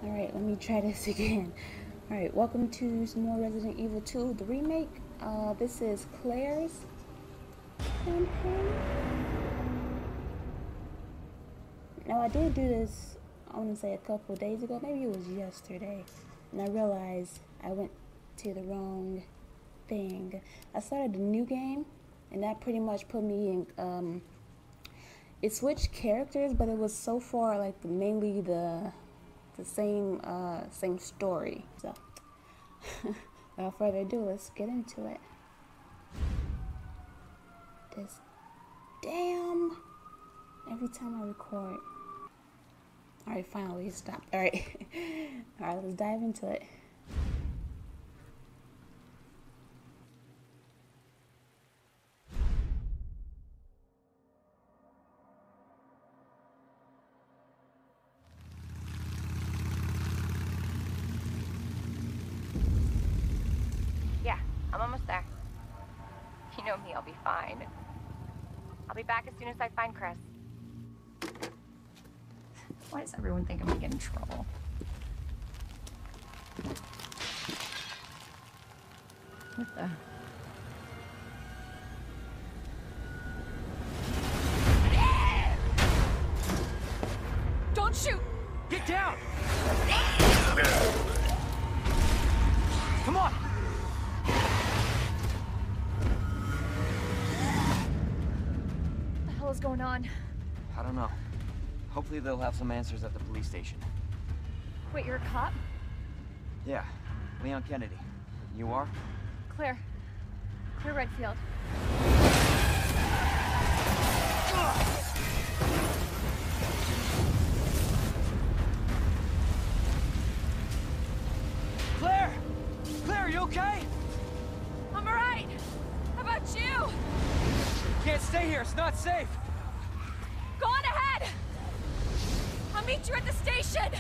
Alright, let me try this again. Alright, welcome to some more Resident Evil 2, the remake. This is Claire's campaign. Now, I did do this, I want to say a couple days ago, maybe it was yesterday, and I realized I went to the wrong thing. I started a new game, and that pretty much put me in, it switched characters, but it was so far, like, mainly the same story. So, without further ado, let's get into it. This damn every time I record. Alright, finally it stopped. Alright. Alright, let's dive into it. Yeah, I'm almost there. You know me, I'll be fine. I'll be back as soon as I find Chris. Why does everyone think I'm gonna get in trouble? What the? Don't shoot! Get down! Come on! What the hell is going on? I don't know. Hopefully they'll have some answers at the police station. Wait, you're a cop? Yeah, Leon Kennedy. You are? Claire. Claire Redfield. Claire! Claire, are you okay? I'm alright! How about you? Can't stay here, it's not safe! Go on ahead! I'll meet you at the station!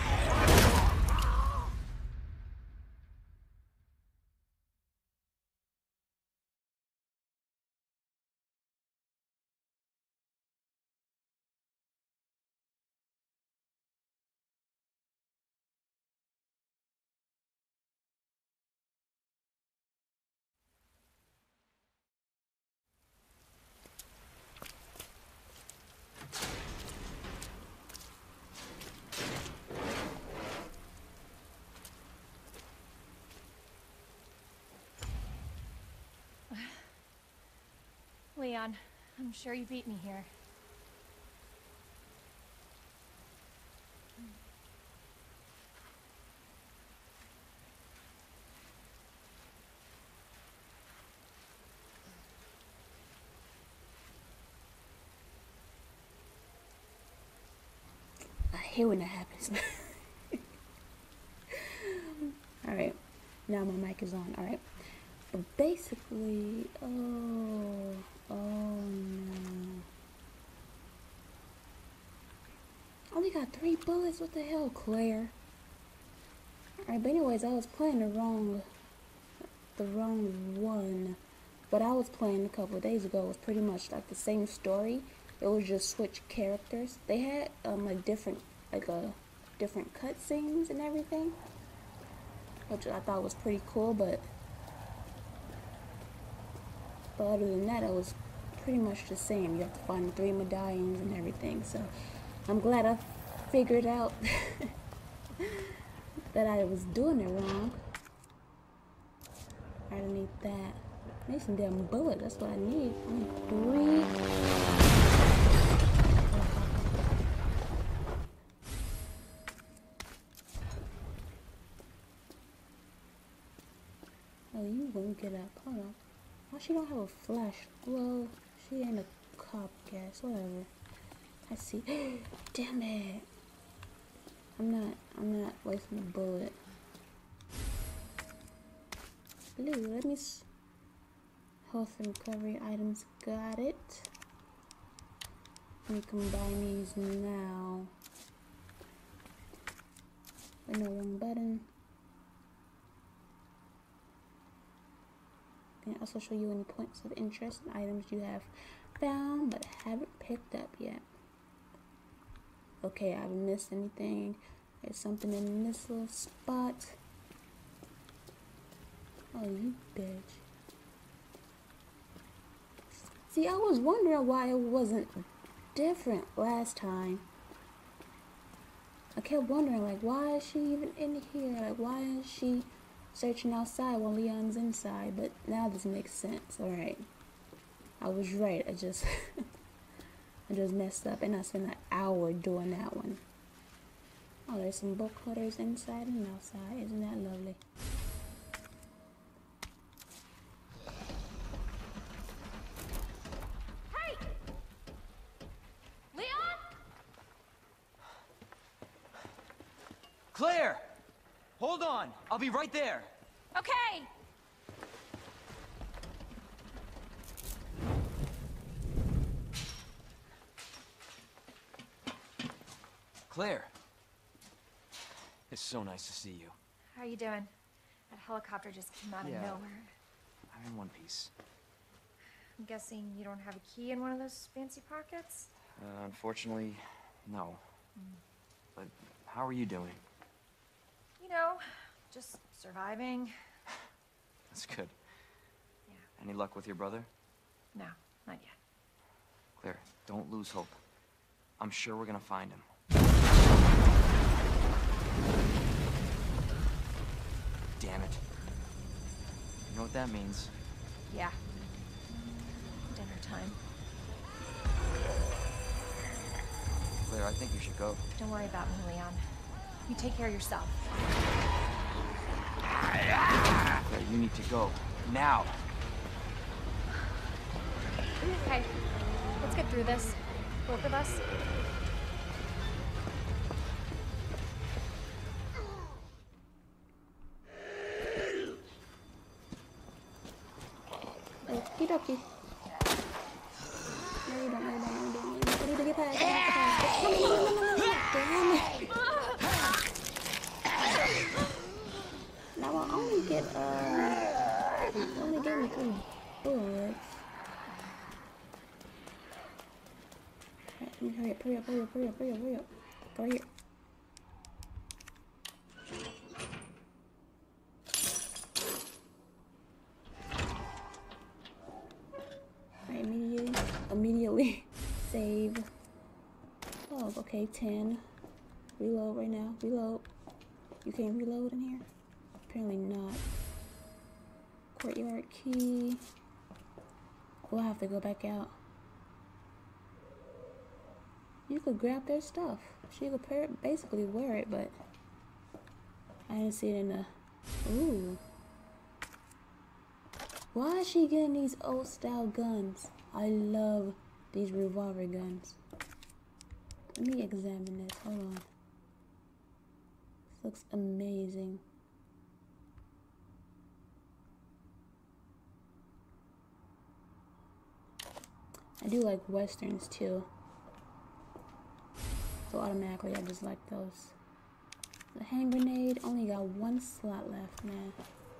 Leon, I'm sure you beat me here. I hate when that happens. Alright, now my mic is on. Alright. But basically, oh no. Only got 3 bullets, what the hell, Claire? Alright, but anyways, I was playing the wrong one. What I was playing a couple of days ago was pretty much like the same story. It was just switch characters. They had like different cutscenes and everything, which I thought was pretty cool, but other than that, it was pretty much the same. You have to find the 3 medallions and everything. So I'm glad I figured out that I was doing it wrong. I need that. I need some damn bullet. That's what I need. I need 3. Oh, you won't get up. Hold on. Why she don't have a flash? Well, she ain't a cop, guess. Whatever. I see. Damn it. I'm not wasting a bullet. Blue, let me health and recovery items. Got it. Let me combine these now. Wait, no, wrong button. And also show you any points of interest and items you have found but haven't picked up yet. Okay, I haven't missed anything. There's something in this little spot. Oh, you bitch. See, I was wondering why it wasn't different last time. I kept wondering, like, why is she even in here? Like, why is she searching outside while Leon's inside? But now this makes sense. Alright. I was right. I just I just messed up and I spent an hour doing that one. Oh, there's some book cutters inside and outside. Isn't that lovely? Hey! Leon? Claire! Hold on! I'll be right there! Okay! Claire! It's so nice to see you. How are you doing? That helicopter just came out of nowhere. I'm in one piece. I'm guessing you don't have a key in one of those fancy pockets? Unfortunately, no. But how are you doing? You know, just surviving. That's good. Yeah. Any luck with your brother? No, not yet. Claire, don't lose hope. I'm sure we're gonna find him. Damn it. You know what that means? Yeah. Dinner time. Claire, I think you should go. Don't worry about me, Leon. You take care of yourself. Claire, you need to go. Now! Okay, let's get through this. Both of us. Okie dokie. No, you don't. I need to get past. Damn it. Now I only get, only gave me 3 bullets. Alright, hurry up. Go here. Immediately save. Oh, okay, 10. Reload right now. Reload. You can't reload in here? Apparently not. Courtyard key. We'll have to go back out. You could grab their stuff. She could basically wear it, but I didn't see it in the... Ooh. Why is she getting these old style guns? I love these revolver guns. Let me examine this. Hold on. This looks amazing. I do like westerns too. So automatically I just like those. The hand grenade only got 1 slot left, man.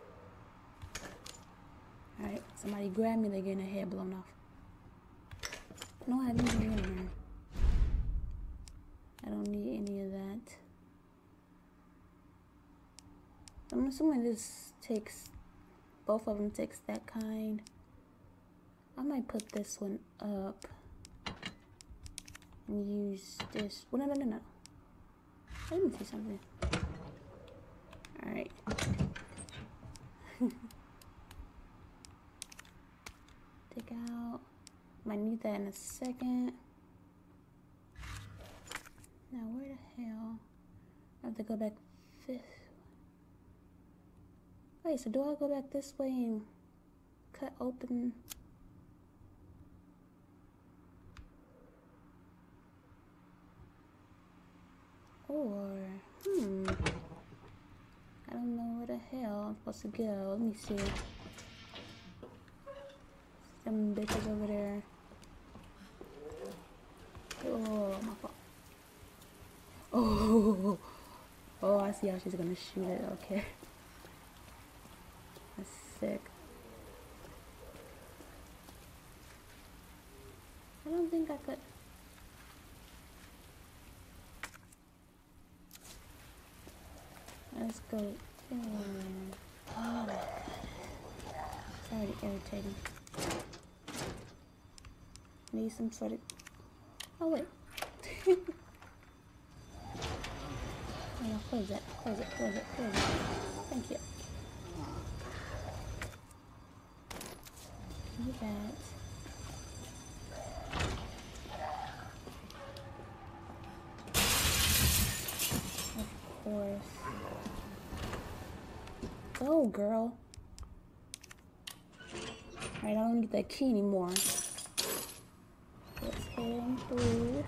Alright, somebody grab me, they're getting their head blown off. No, I haven't even in here. I don't need any of that. I'm assuming this takes, both of them takes that kind. I might put this one up and use this. Well, no. Let me see something. Alright. Take out. Might need that in a second. Now, where the hell? I have to go back this way. Wait, so do I go back this way and cut open? Or, I don't know where the hell I'm supposed to go. Let me see. Some bitches over there. Oh, my fault. Oh, I see how she's gonna shoot it. Okay. That's sick. I don't think I could. let's go. Oh, it's already irritating. Need some sort of... Oh, wait. Oh, close it, close it, close it, close it. Thank you. Do that. Of course. Go, girl. Alright, I don't need that key anymore. Let's head on through.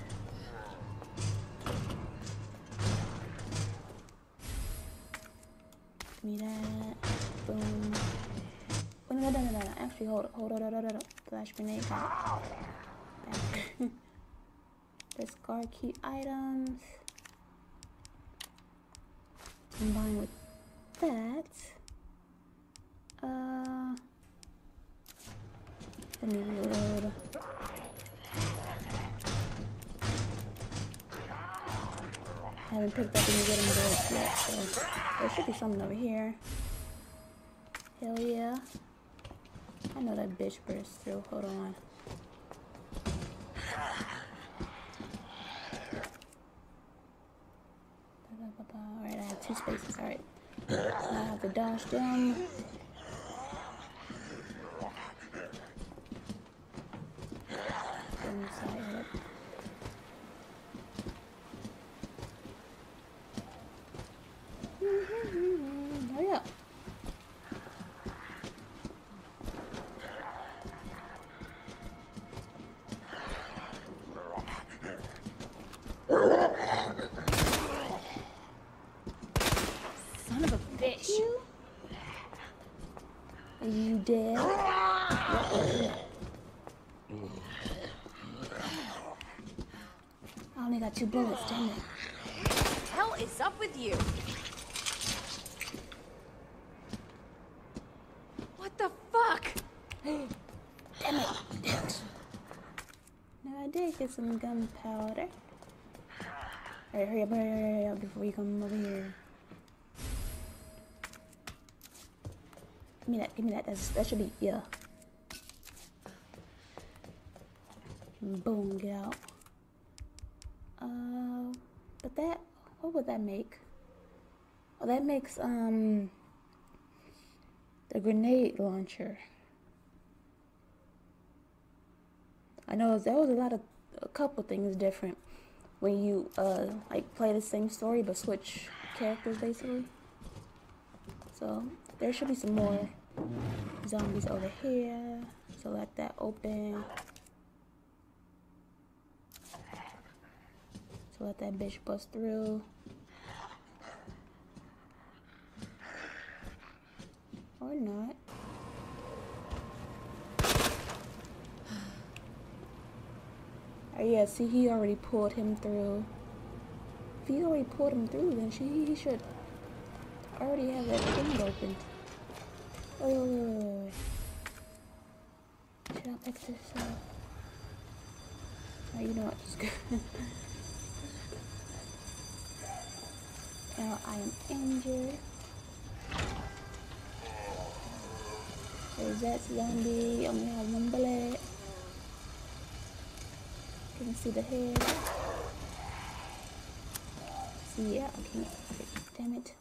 Give me that. Boom. Oh, no. Actually, hold up. Flash grenade. Got it. Discard key items. Combine with that. Let me reload. I haven't picked up any rhythm bullets yet, so there should be something over here. Hell yeah. I know that bitch burst through. Hold on. Alright, I have 2 spaces. Alright. Now I have to dodge them. Hurry up. Son of a bitch. Are you dead? I only got 2 bullets, damn it. What the hell is up with you? What the fuck? Damn it. Now I did get some gunpowder. Alright, hurry up before you come over here. Give me that. That should be, yeah. Boom, get out. But that, what would that make? Oh, that makes, the grenade launcher. I know there was a couple things different when you, like play the same story but switch characters basically. So, there should be some more zombies over here. So let that open. So let that bitch bust through. Or not. Oh yeah, see, he already pulled him through. If he already pulled him through, then he should already have that thing opened. Oh, should I pick this up? Oh, you know what? Just go. Now I am injured. There's that zombie. Only have 1 bullet. Can you see the head? See, yeah, I can't. Damn it.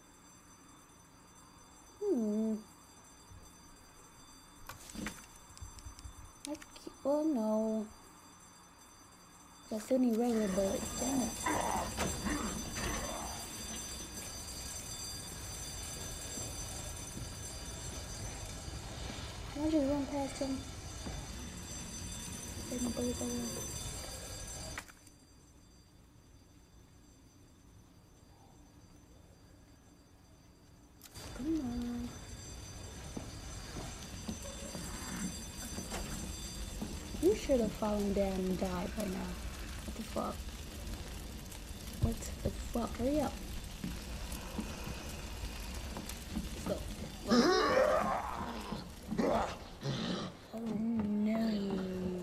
Oh no. I still need regular bullets. Damn it. Can I just run past him? Take my bullets away. Come on. You should have fallen down and died by now. What the fuck? What the fuck? Hurry up. Let's go. Oh no.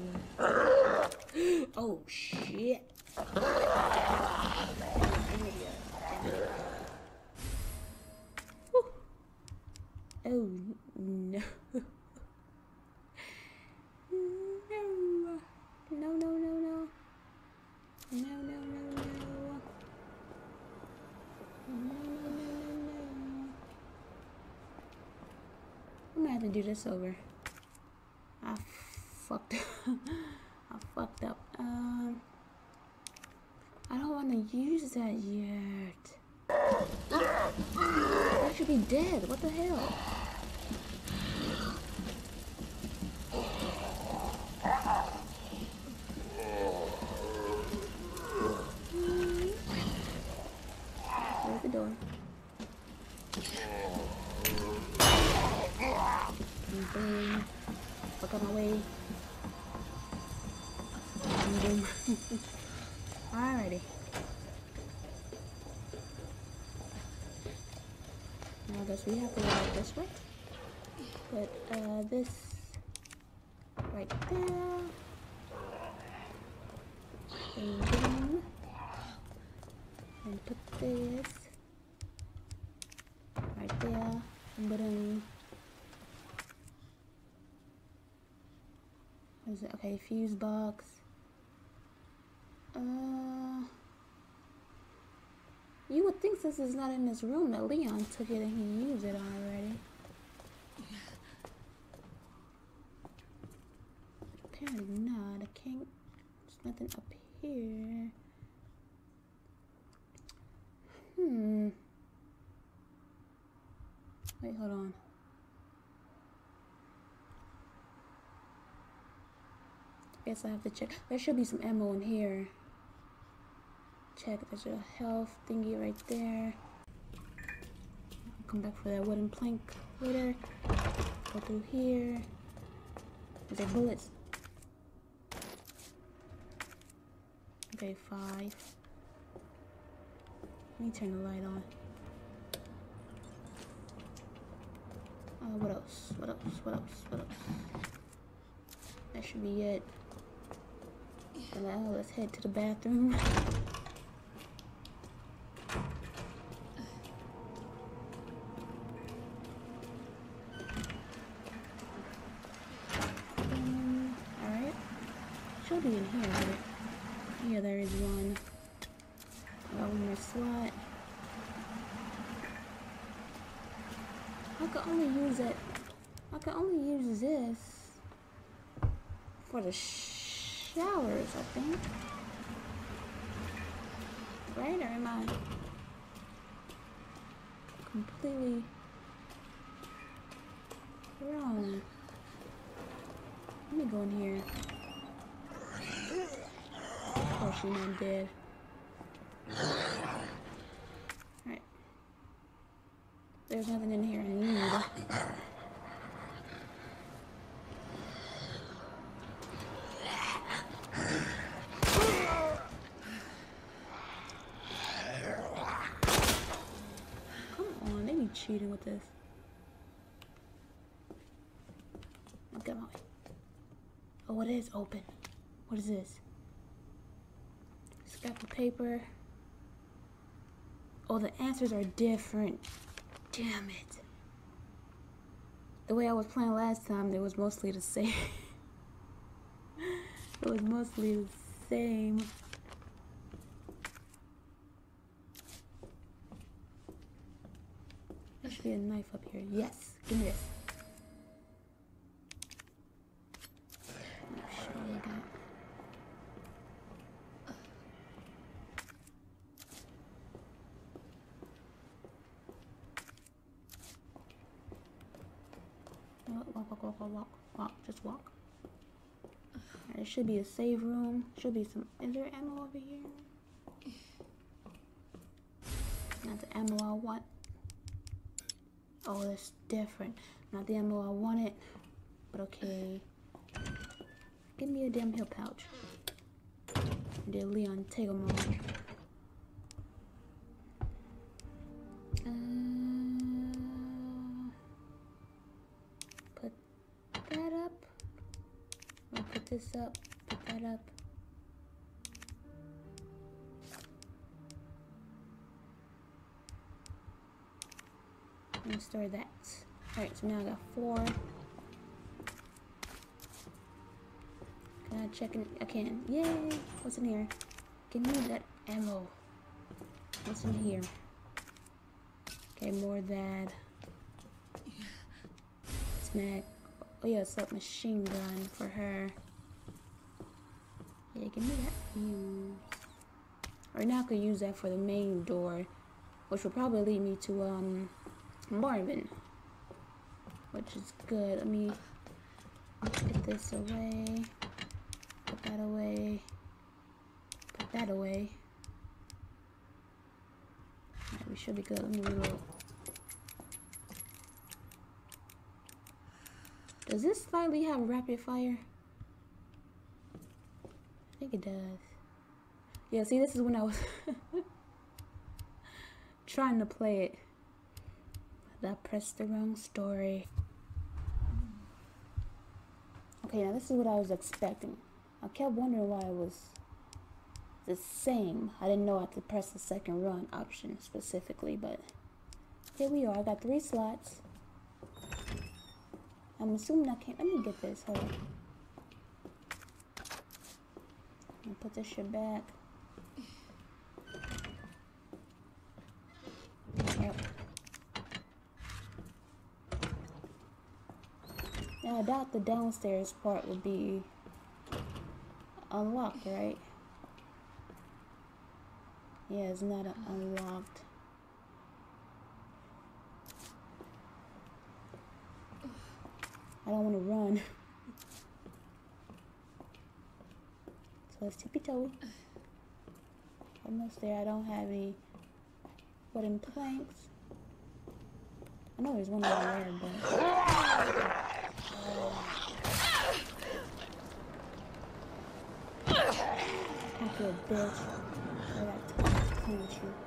Oh shit. to do this over. I fucked I fucked up. I don't want to use that yet. I should be dead. What the hell? Close the door. Boom. Fuck out my way. Boom. Alrighty. Now I guess we have to go out this way. Put this right there. And boom. And put this right there. And boom. What is it? Okay, fuse box. You would think since it's not in this room that Leon took it and he used it already. Apparently not. I can't. There's nothing up here. Wait, hold on. Guess I have to check. There should be some ammo in here. Check. There's a health thingy right there. I'll come back for that wooden plank later. Go through here. Is there bullets? Okay, 5. Let me turn the light on. What else? What else? What else? What else? That should be it. So now let's head to the bathroom. Alright. Should be in here, right? Yeah, there is one. Got one more slot. I can only use it. I can only use this for the showers, I think. Right? Or am I completely wrong? Let me go in here. Oh, she's not dead. Alright. There's nothing in here I need. Come on, they be cheating with this. Get my way. Oh, it is open. What is this? Scrap of paper. Oh, the answers are different. Damn it. The way I was playing last time, it was mostly the same. It was mostly the same. There should be a knife up here. Yes, give me this. Walk, just walk. There should be a save room. Should be some. Is there ammo over here? Not the ammo I want. Oh, that's different. Not the ammo I wanted. But okay. Give me a damn heal pouch. Did Leon take them all? Put that up. I'll put this up. Put that up. And store that. Alright, so now I got 4. Can I check in? I can. Yay! What's in here? Give me that ammo. What's in here? Okay, more of that. It's snack. Oh yeah, it's a machine gun for her. Yeah, give me that use. Right now I could use that for the main door, which will probably lead me to Marvin, which is good. Let me get this away, put that away, put that away. Alright, we should be good. Let me reload. Does this slightly have rapid fire? I think it does. Yeah, see, this is when I was trying to play it. I pressed the wrong story. Okay, now this is what I was expecting. I kept wondering why it was the same. I didn't know I could press the second run option specifically, but here we are. I got 3 slots. I'm assuming I can't. Let me get this. Hold on. Let me put this shit back. Yep. Now I doubt the downstairs part would be unlocked, right? Yeah, it's not unlocked. I don't want to run. So let's tippy toe. Almost there. I don't have any wooden planks. I know there's one over there, but I feel a bitch. I got to clean with you.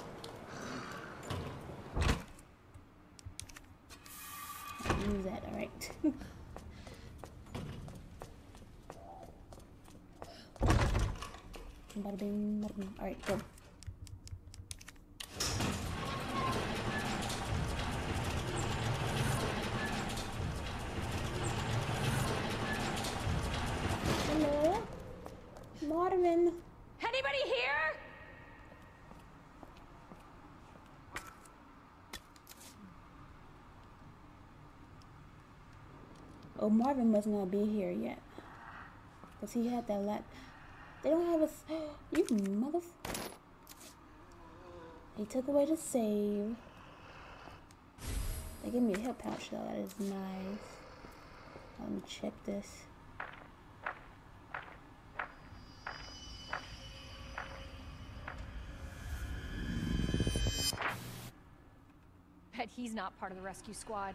Use that, alright. Bada bing, bada bing. Alright, go. Hello? Marvin. Anybody here? Oh, Marvin must not be here yet. Because he had that lot. They don't have a... You motherfucker. He took away the save. They gave me a hip pouch though. That is nice. Let me check this. Bet he's not part of the rescue squad.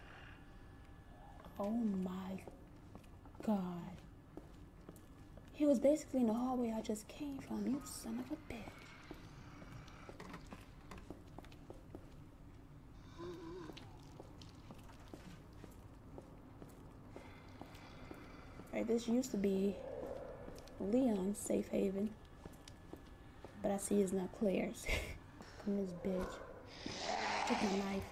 Oh my god. He was basically in the hallway I just came from. You son of a bitch. Alright, this used to be Leon's safe haven. But I see it's not Claire's. Come this bitch. Take my knife.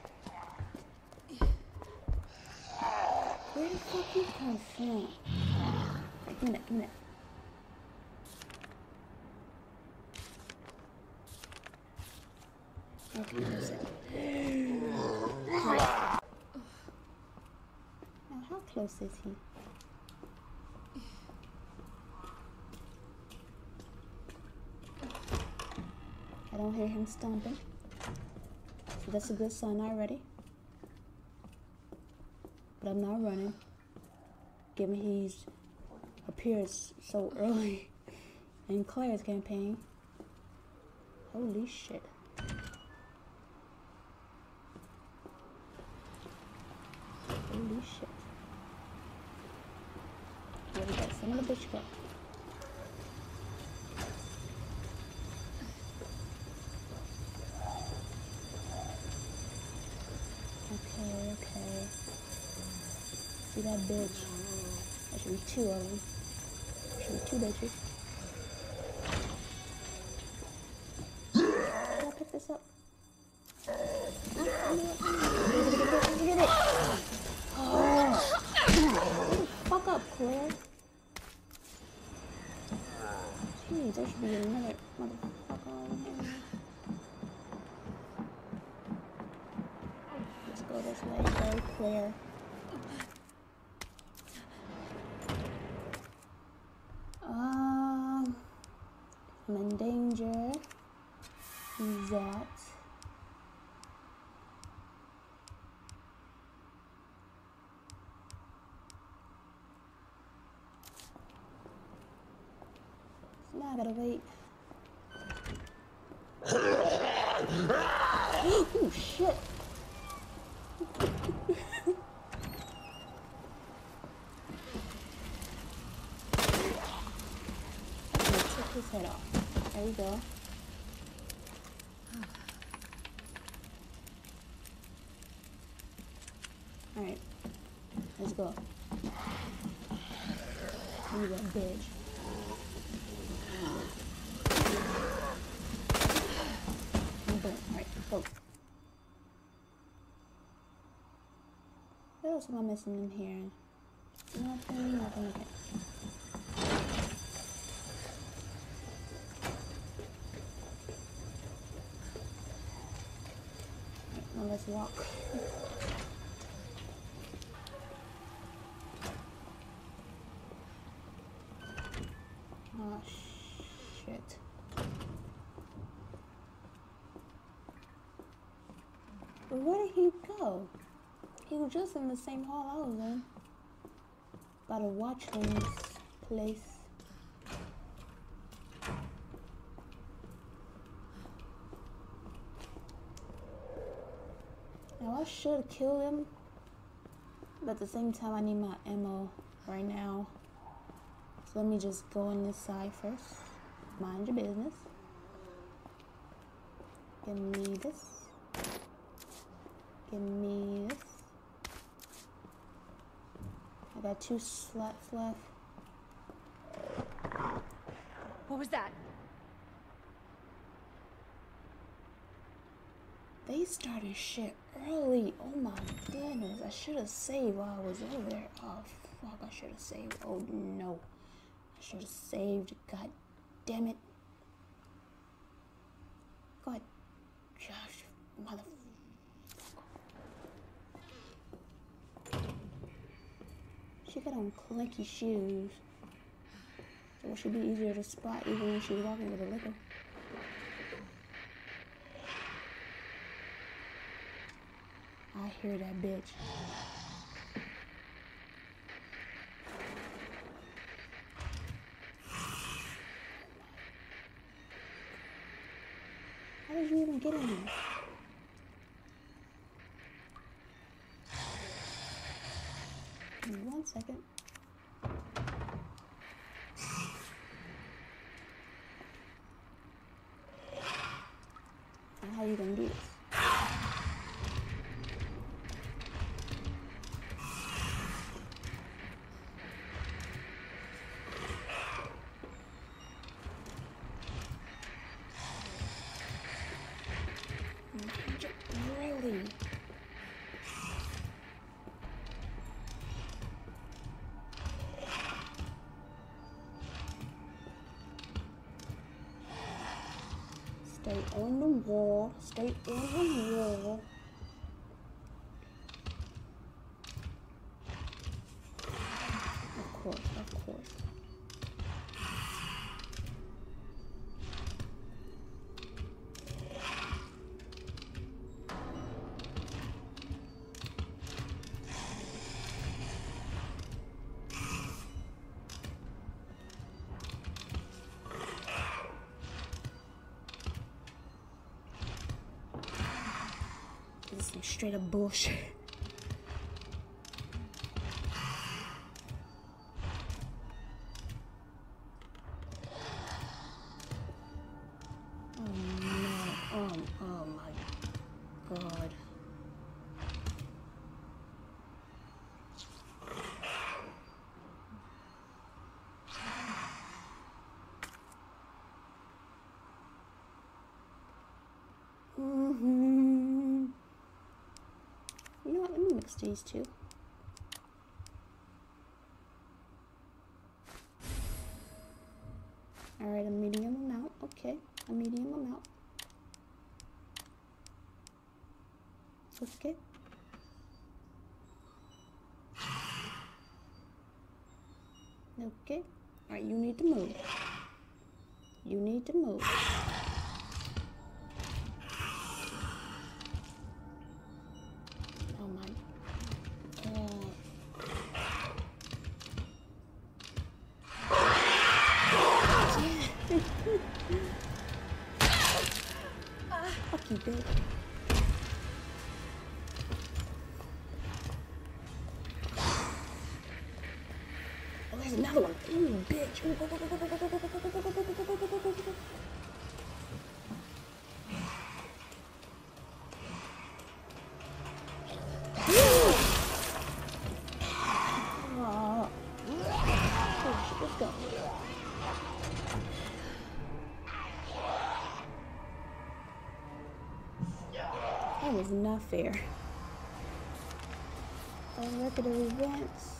Where the fuck you come from? Right, give me that, give me that. Okay, that's it. Now, how close is he? I don't hear him stomping. So that's a good sign already. But I'm not running. Given he's appeared so early in Claire's campaign. Holy shit. Holy shit. Here we go. Some of the bitch go. Okay, okay. See that bitch? There should be 2 of them. There should be 2 bitches. Can I pick this up? Get it! Oh! Fuck up, Claire. Jeez, there should be another motherfucker over here. Let's go this way. Go, Claire. Use that. So now I gotta wait. Oh shit! I'm gonna take his head off. There we go. Alright, let's go. Give me that bitch. Boom. Alright, go. What else am I missing in here? Nothing. Okay. Alright, now let's walk. Oh, shit. But where did he go? He was just in the same hall I was in. By the watchman's place. Now I should kill him. But at the same time I need my ammo right now. So let me just go on this side first. Mind your business. Give me this. Give me this. I got 2 slots left. What was that? They started shit early. Oh my goodness. I should have saved while I was over there. Oh fuck, I should have saved. Oh no. I should have saved. God damn it. God. Gosh. Motherfucker. She got on clinky shoes. So it should be easier to spot even when she's walking with a liquor. I hear that bitch. How did you even get in here? Give me 1 second. Now how are you gonna do this? Really? Stay on the wall. Stay on the wall. Of course, of course. This is some straight up bullshit. Oh no. Oh my god. You know what? Let me mix these two. Alright, a medium amount. Okay, a medium amount. Okay. Okay. Alright, you need to move. You need to move. Fuck you, bitch. Oh, there's another one. Ooh, bitch. Ooh, go, go, go, go, go, go, go, go, go, go, go, go, go, go, go, go, go, go. Let's go. That was not fair. A record of events.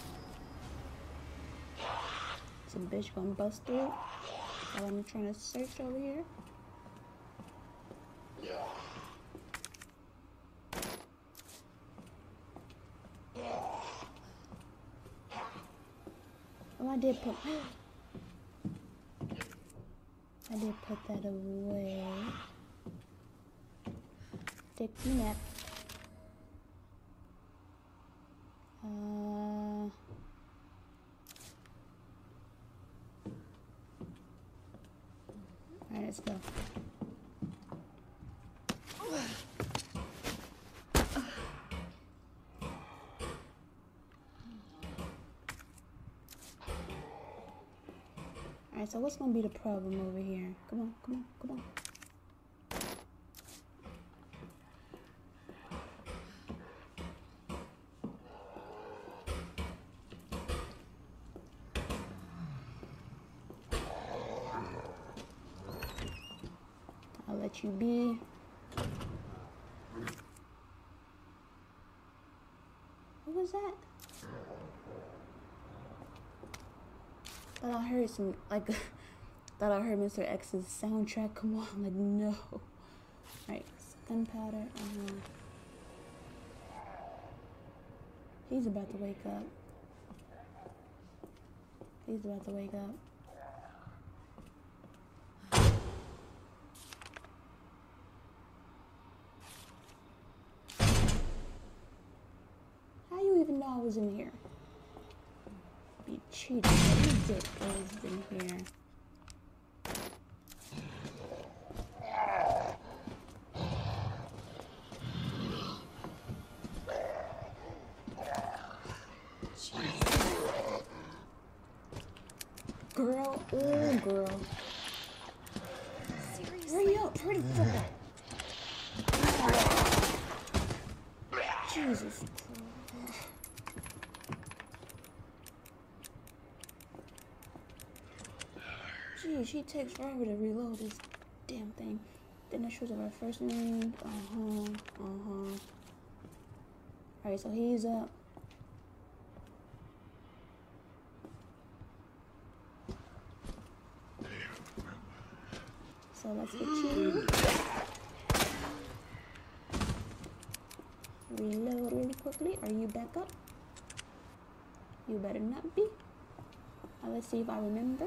Some bitch gonna bust through while I'm trying to search over here. Oh, I did put that away. Take me nap. Alright, let's go. Alright, so what's gonna be the problem over here? Come on, come on, come on. I'll let you be. What was that? Thought I heard some, like, thought I heard Mr. X's soundtrack come on. I'm like, no. Alright, gunpowder. He's about to wake up. He's about to wake up. How you even know I was in here? Be cheating. Every dick is in here. Girl, oh girl. Seriously? Hurry up, hurry the fuck up. Jesus Christ. Gee, she takes forever to reload this damn thing. Then it shows up our first name. Alright, so he's up. So let's get you. Reload really quickly. Are you back up? You better not be. Let's see if I remember.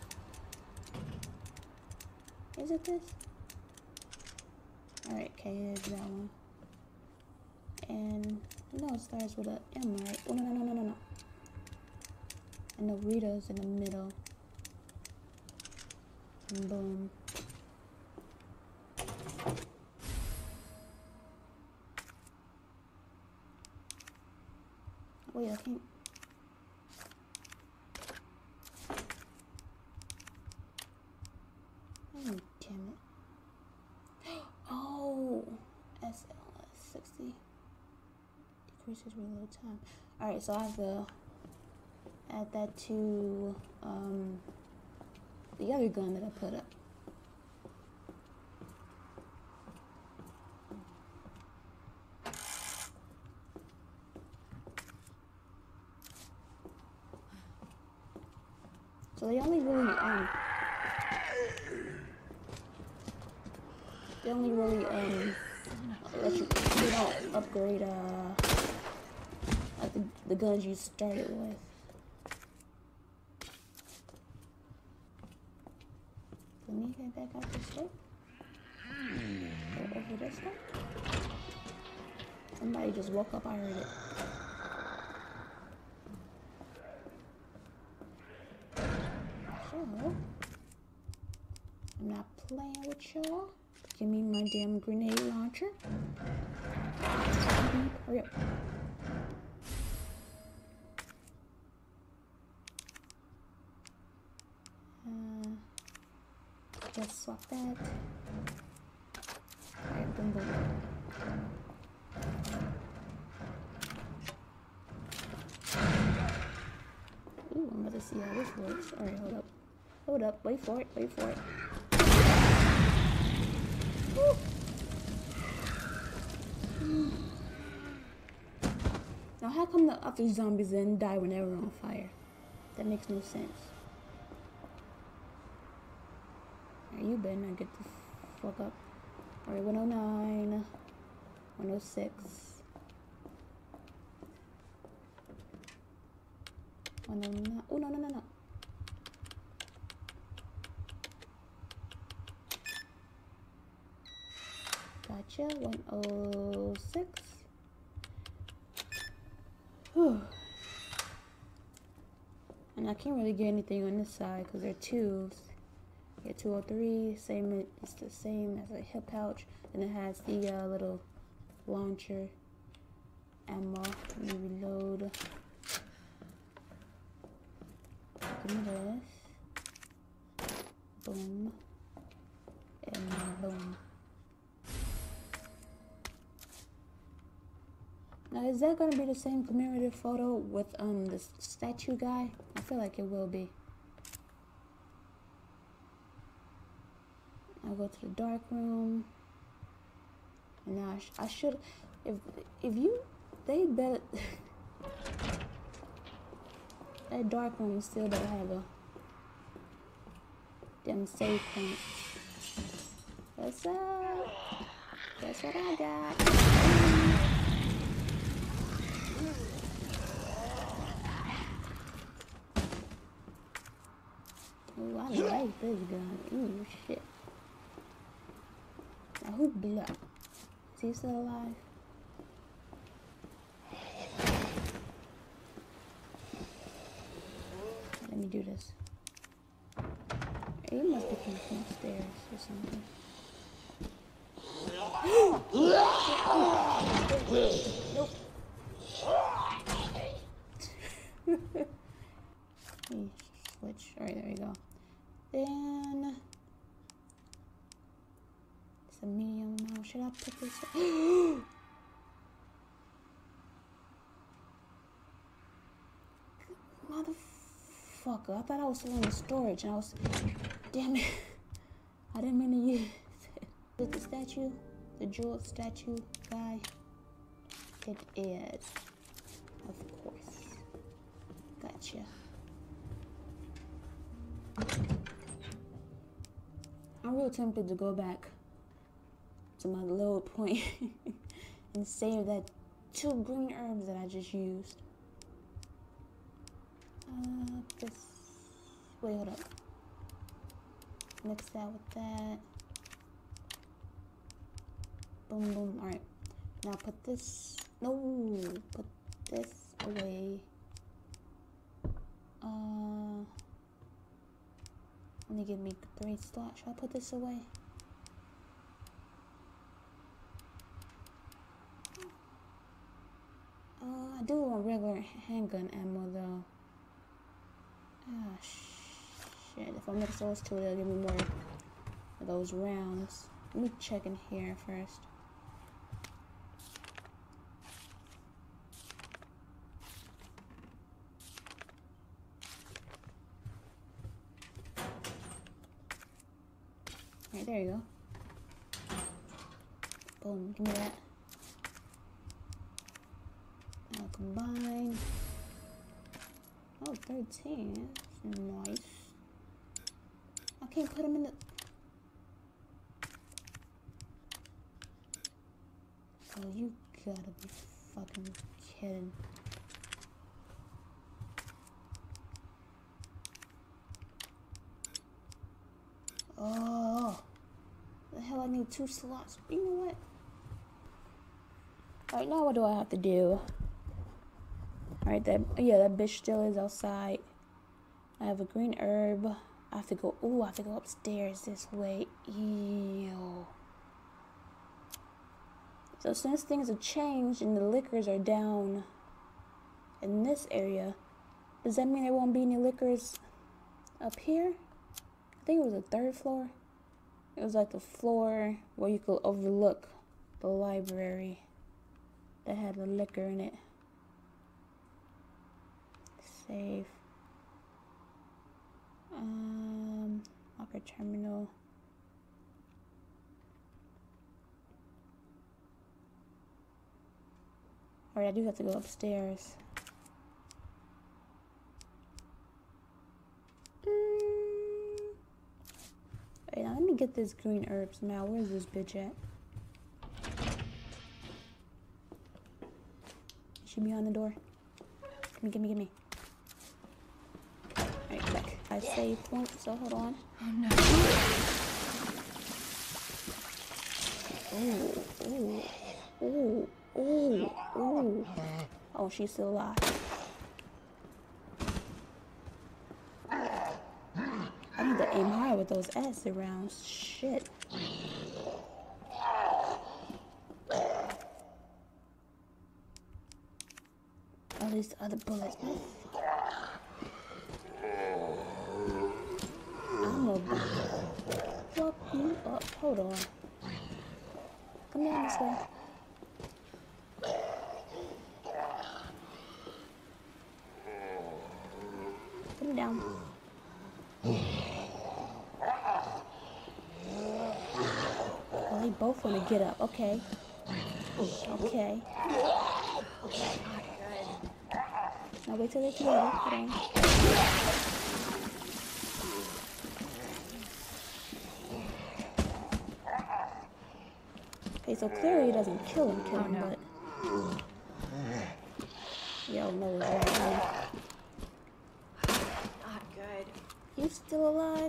Is it this? Alright, okay, here's that one. And no, it starts with a M, right? Oh, no. And the Rita's in the middle. And boom. Wait, I can't. Oh, damn it. Oh, SLS 60 decreases reload time. Alright, so I have to add that to the other gun that I put up. So they only really let you, they don't upgrade like the guns you started with. Let me get back out this way. Go over this way. Somebody just woke up, I heard it. Sure. I'm not playing with y'all. Give me my damn grenade launcher. Hurry up. Just swap that. Alright, boom, boom. Ooh, I'm about to see how this works. Alright, hold up. Hold up. Wait for it. Wait for it. Woo. Now, how come the other zombies didn't die when they were on fire? That makes no sense. Alright, you better not get the fuck up. Alright, 109, 106. 109. Oh, no, no, no, no. Gotcha. 106. Whew. And I can't really get anything on this side because they're twos. Yeah, 203. Same. It's the same as a hip pouch, and it has the little launcher ammo. Let me reload. Give me this. Boom. And boom. Now, is that gonna be the same commemorative photo with this statue guy? I feel like it will be. I'll go to the dark room. And now I should, if you, they better, that dark room still better have a damn save point. What's up? Guess what I got? Ooh, I like this gun. Ooh, shit. Now, who blew up? Is he still alive? Let me do this. He must be coming from upstairs or something. Nope. Let me switch. Alright, there we go. Then it's a medium amount. Should I put this? Motherfucker! I thought I was still in the storage, and I was. Damn it! I didn't mean to use it. Is it the statue? The jewel statue guy? It is. Of course. Gotcha. I'm real tempted to go back to my low point and save that 2 green herbs that I just used. This. Wait, hold up. Mix that with that. Boom, boom. Alright. Now put this. No! Put this away. Let me give me 3 slots. Should I put this away? I do want regular handgun ammo though. Ah, shit. If I mix those two, they'll give me more of those rounds. Let me check in here first. Alright, there you go. Boom, give me that. Now combine. Oh, 13. That's nice. I can't put them in the... Oh, you gotta be fucking kidding. Oh, the hell, I need 2 slots. You know what? Alright, now what do I have to do? Alright, that bitch still is outside. I have a green herb. I have to go, ooh, I have to go upstairs this way. Ew. So since things have changed and the liquors are down in this area, does that mean there won't be any liquors up here? I think it was the third floor. It was like the floor where you could overlook the library that had the liquor in it. Save. Locker terminal. Alright, I do have to go upstairs. Wait, now let me get this green herbs now. Where's this bitch at? Is she behind the door? Gimme. Alright, back. I save point, so hold on. Oh no. Ooh. Oh, she's still alive. I need to aim higher with those acid rounds. Shit. Oh, these other bullets. I'm gonna fuck you up. Hold on. Come down this way. Come down. Oh, they both want to get up. Okay. Okay. Now wait till they're together. Hold on. Okay, so clearly it doesn't kill him, but... Yo, no, right. Not good. You still alive?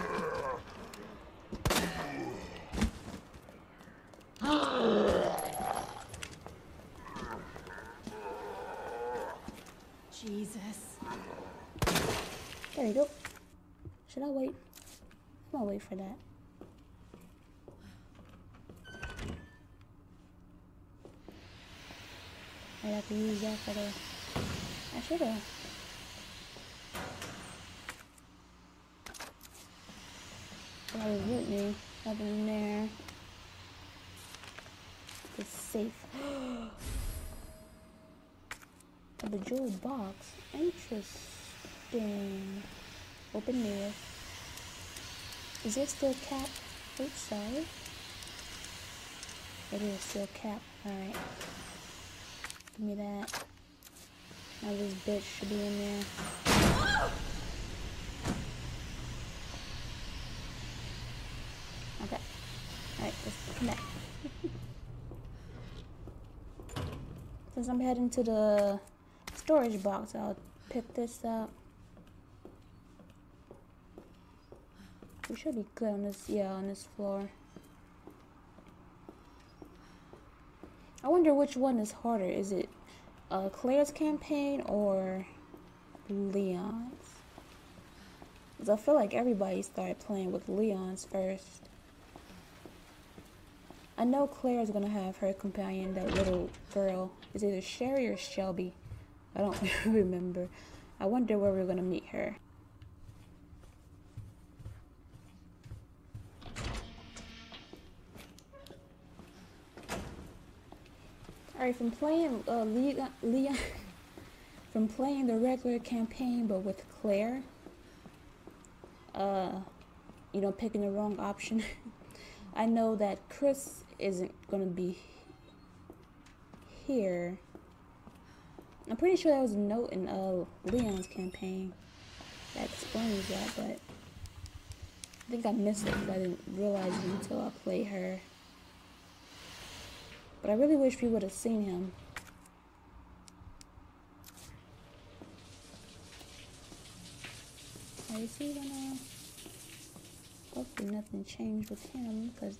Jesus. There you go. Should I wait? I'm gonna wait for that. I have to use that for the... I should've. That was with me. Nothing in there. It's safe. The jeweled box. Interesting. Open this. Is it still capped? Oops, sorry. It is still capped. Alright. Give me that. Now this bitch should be in there. Okay. Alright, let's come back. Since I'm heading to the storage box, I'll pick this up. We should be good on this, yeah, on this floor. I wonder which one is harder. Is it Claire's campaign or Leon's? Because I feel like everybody started playing with Leon's first. I know Claire's gonna have her companion, that little girl. Is either Sherry or Shelby. I don't remember. I wonder where we're gonna meet her. Alright, from playing Leon, from playing the regular campaign but with Claire, you know, picking the wrong option. I know that Chris isn't gonna be here. I'm pretty sure there was a note in Leon's campaign that explains that, but I think I missed it because I didn't realize it until I played her. But I really wish we would have seen him. I see when hopefully nothing changed with him, because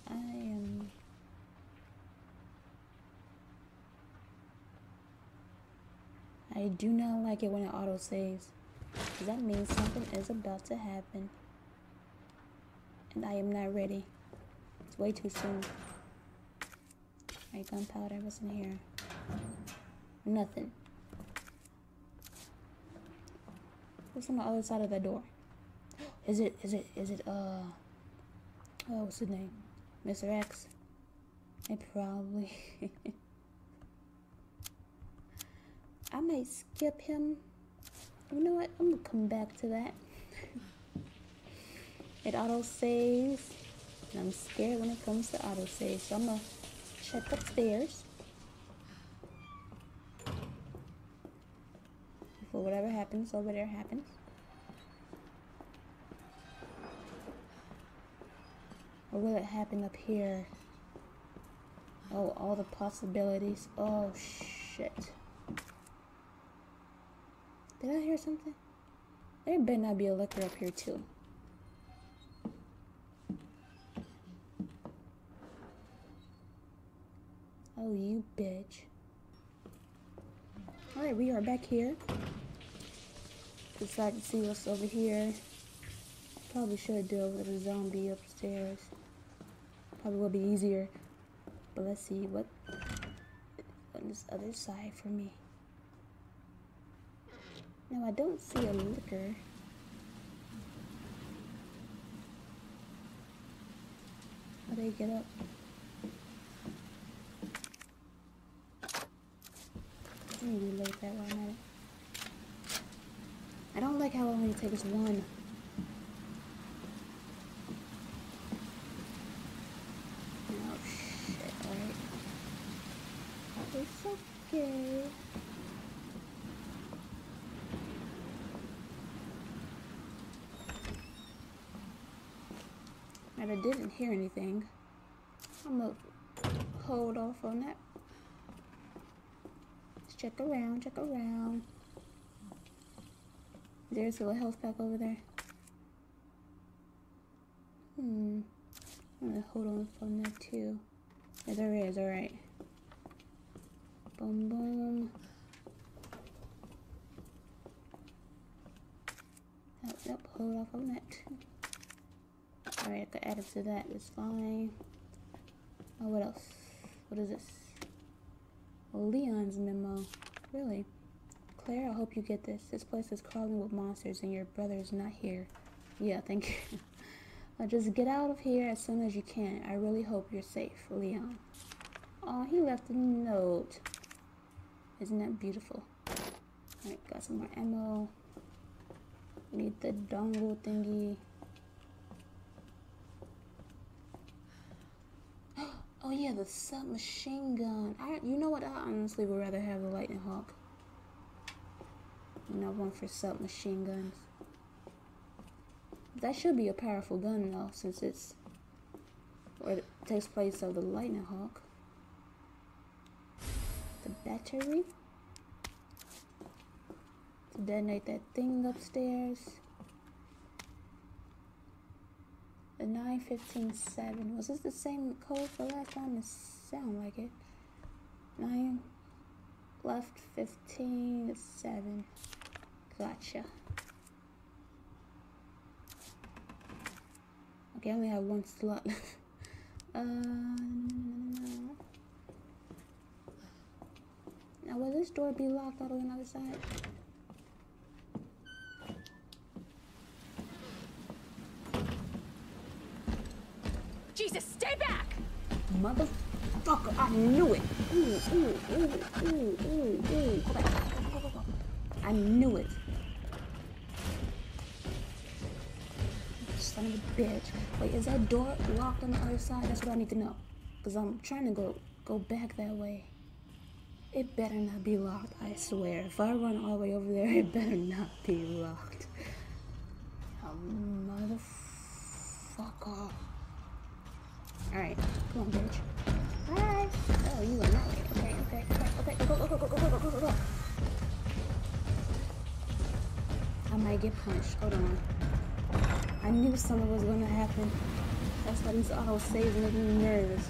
I do not like it when it auto saves, because that means something is about to happen, and I am not ready. It's way too soon. My gunpowder was in here. Nothing. What's on the other side of that door? Is it, oh, what's his name? Mr. X? It probably. I might skip him. You know what? I'm gonna come back to that. It auto saves. And I'm scared when it comes to auto save. So I'm gonna check upstairs. Before whatever happens over there happens. Or will it happen up here? Oh, all the possibilities. Oh, shit. Did I hear something? There better not be a liquor up here, too. Oh, you bitch. Alright, we are back here. Decided to see what's over here. Probably should deal with the zombie upstairs. Probably will be easier. But let's see what on this other side for me. Now I don't see a liquor. How do they get up? Let me reload that while I'm at it. I don't like how it only takes one. Oh shit, alright. It's okay. And I didn't hear anything. I'm gonna hold off on that. Let's check around, check around. There's a health pack over there. I'm gonna hold on from that too. Yeah, there is, alright. Boom, boom. Nope, hold off on that too. Alright, I could add it to that, it's fine. Oh, what else? What is this? Leon's memo. Really? Claire, I hope you get this. This place is crawling with monsters and your brother's not here. Yeah, thank you. Just get out of here as soon as you can. I really hope you're safe, Leon. Oh, he left a note. Isn't that beautiful? Alright, got some more ammo. Need the dongle thingy. Oh yeah, the submachine gun. You know what? I honestly would rather have the Lightning Hawk. And not one for submachine guns. That should be a powerful gun though, since it's or it takes place of the Lightning Hawk. The battery to detonate that thing upstairs. The 9-15-7. Was this the same code for last time? It sound like it. 9 left 15-7. Gotcha. Okay, I only have one slot left. Now will this door be locked all the way on the other side? Jesus, stay back! Motherfucker, I knew it. Ooh. Go back. Go. I knew it. Son of a bitch. Wait, is that door locked on the other side? That's what I need to know. Because I'm trying to go back that way. It better not be locked, I swear. If I run all the way over there, it better not be locked. Oh, motherfucker. Alright, come on, bitch. Hi! Oh, you are not way. Okay. Go. I might get punched. Hold on. I knew something was gonna happen. That's why these auto saves make me nervous.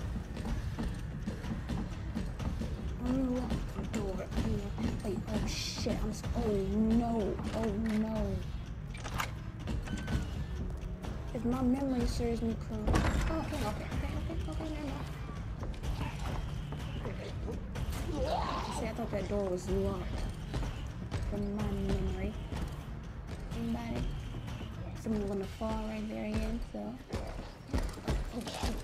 Unlock the door. Wait, oh shit. Oh no. If my memory serves me correct. Okay, never mind. thought that door was locked. From my memory. Anybody? Someone's gonna fall right there again, so. Oh, oh.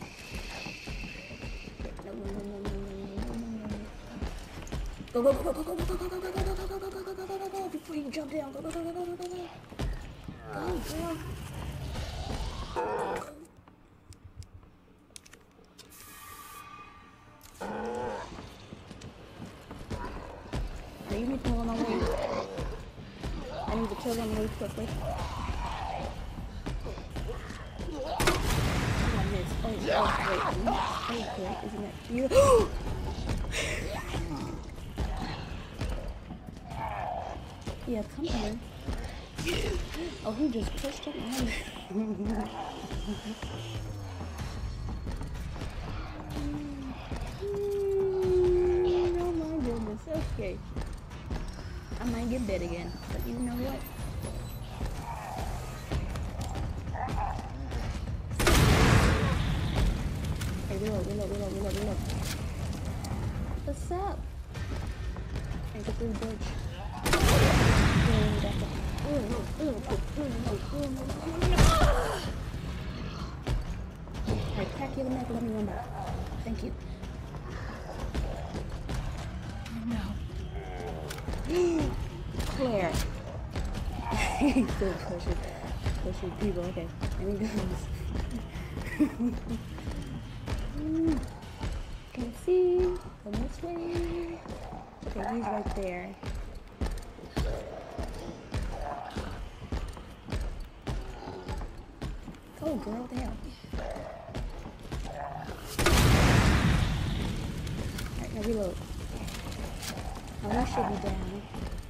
No, no, no, no, no, no, no, no, no. Go, go, go, go, go, go, go, go, go, go, go, go, go, go, go, go, go, go, before you jump down. Go, go, go, go, go, go, go, go. Go, girl. You need to go on my way. I need to kill them really quickly. I missed. Oh, wait. Oh, great. Isn't that beautiful? Yeah, come here. Oh, he just pushed it in. Oh my goodness. Okay. I might get bit again, but you know what? Hey, reload. What's up? Hey, get through the bridge. Alright, crack you in the neck, let me run back. Thank you. Oh no. Claire. He's still pushing people. Okay, there he goes. Can you see? Come this way. Okay, he's right there. Oh, girl, damn. Alright, now reload. Now we should be down.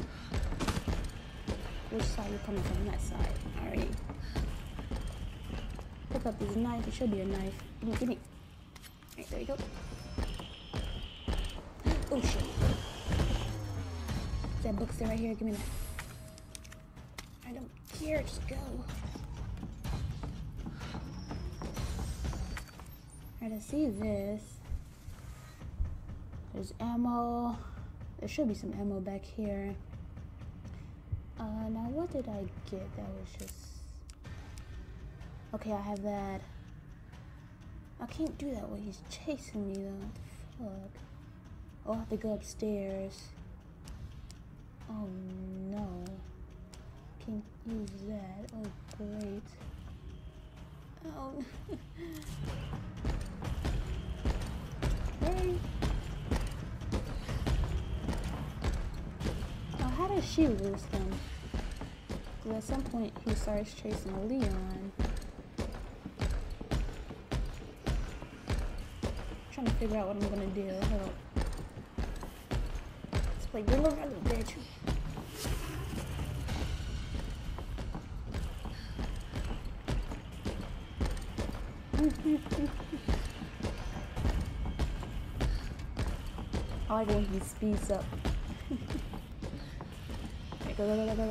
Which side you're coming from? That side. Alright. Pick up this knife. It should be a knife. Give me. Alright, there you go. Oh shit. That book's there right here. Give me that. I don't care. Just go. Alright, I see this. There's ammo. There should be some ammo back here. Now what did I get? That was just... Okay, I have that. I can't do that while he's chasing me though. What the fuck? Oh, I have to go upstairs. Oh no. Can't use that. Oh great. Oh Hey. Oh, how does she lose them? Because at some point he starts chasing Leon. Trying to figure out what I'm gonna do. Hold up. Let's play little bitch. I like when he speeds up. Are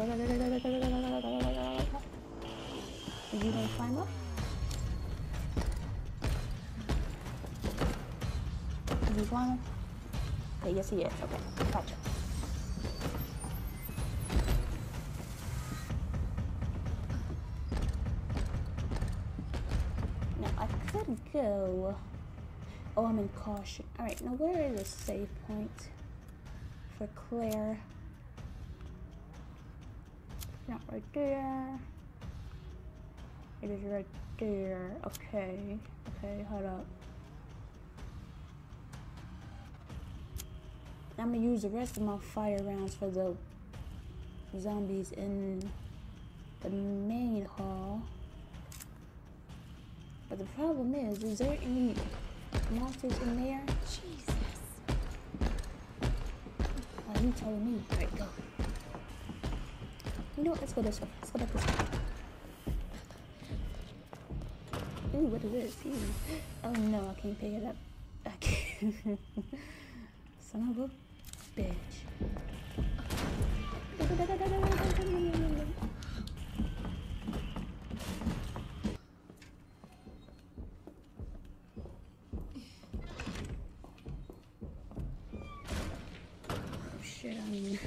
you gonna climb up? Is he climbing? Okay, yes he is. Okay, gotcha. Now I could go. Oh, I'm in caution. Alright, now where is the save point for Claire? Not right there. It is right there. Okay. Okay, hold up. I'm gonna use the rest of my fire rounds for the zombies in the main hall. But the problem is there any monsters in there? Jesus. Oh, you telling me. Alright, go. You know what? Let's go this way. Let's go back this way. Ooh, what is this? Ooh. Oh no, I can't pick it up. I can't. Son of a bitch. shit, I mean.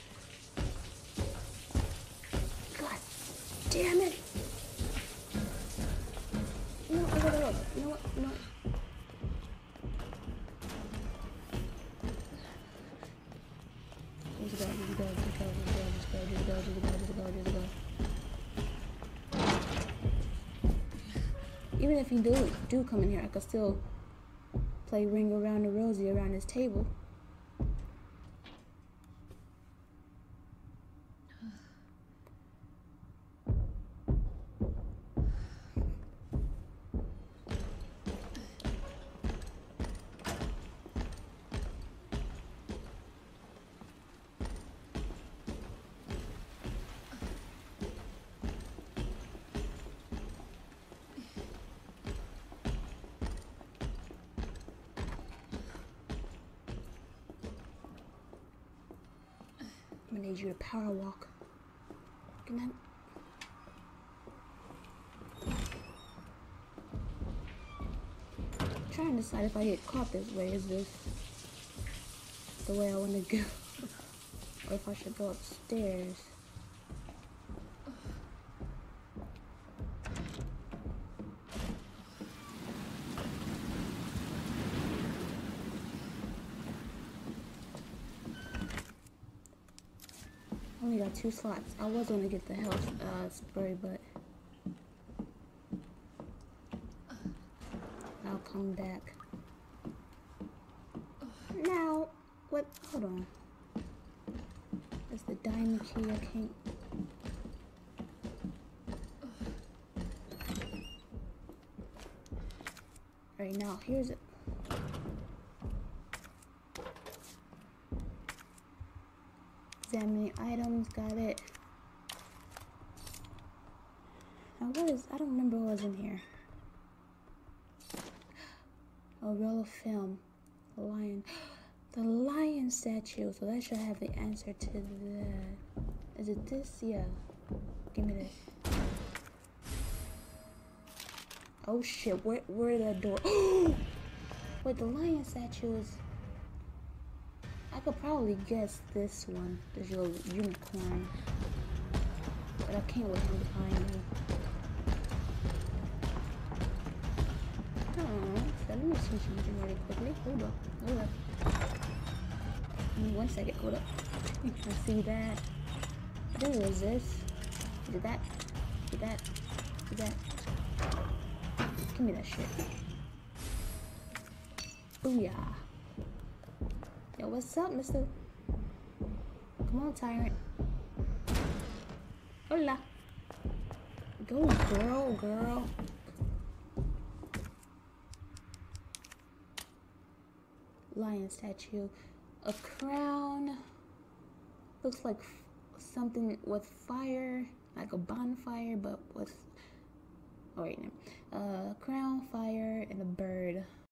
God damn it! You know what? I gotta look. You know what? You know what? Just go, just go, just go, just go, just go, just go, just go, just go, just go. Even if you do come in here, I could still play Ring Around the Rosie around this table. I'm gonna need you to power walk. Can I? I'm trying to decide if I get caught this way. Is this the way I want to go? Or if I should go upstairs? Only got 2 slots. I was gonna get the health spray, but I'll come back. Now, what? Hold on. That's the diamond key. I can't. Alright, now here's it. Examining items, got it. Now what is, I don't remember what was in here. A roll of film. The lion. The lion statue. So that should have the answer to that. Is it this? Yeah. Give me this. Oh shit, where did that door? Wait, the lion statue is... I could probably guess this one, this little unicorn, but I can't with him behind me. Oh, so let me see something really quickly. Hold up. Give me 1 second, hold up. I see that. I think it was this. Did that? Did that? Did that? Give me that shit. Booyah. Yo, what's up, mister? Come on, tyrant. Hola. Go, girl. Lion statue. A crown. Looks like something with fire. Like a bonfire, but with... Oh, wait, no. Crown, fire, and a bird.